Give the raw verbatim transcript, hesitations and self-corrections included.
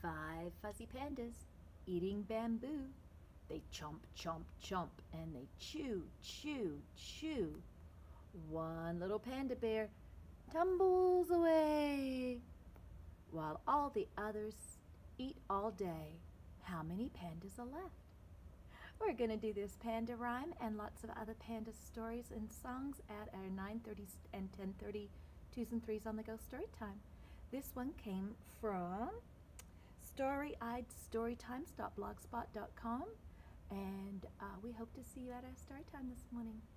Five fuzzy pandas eating bamboo. They chomp, chomp, chomp, and they chew, chew, chew. One little panda bear tumbles away while all the others eat all day. How many pandas are left? We're going to do this panda rhyme and lots of other panda stories and songs at our nine thirty and ten thirty twos and threes on the go story time. This one came from story eyed storytimes dot blogspot dot com, and uh, we hope to see you at our story time this morning.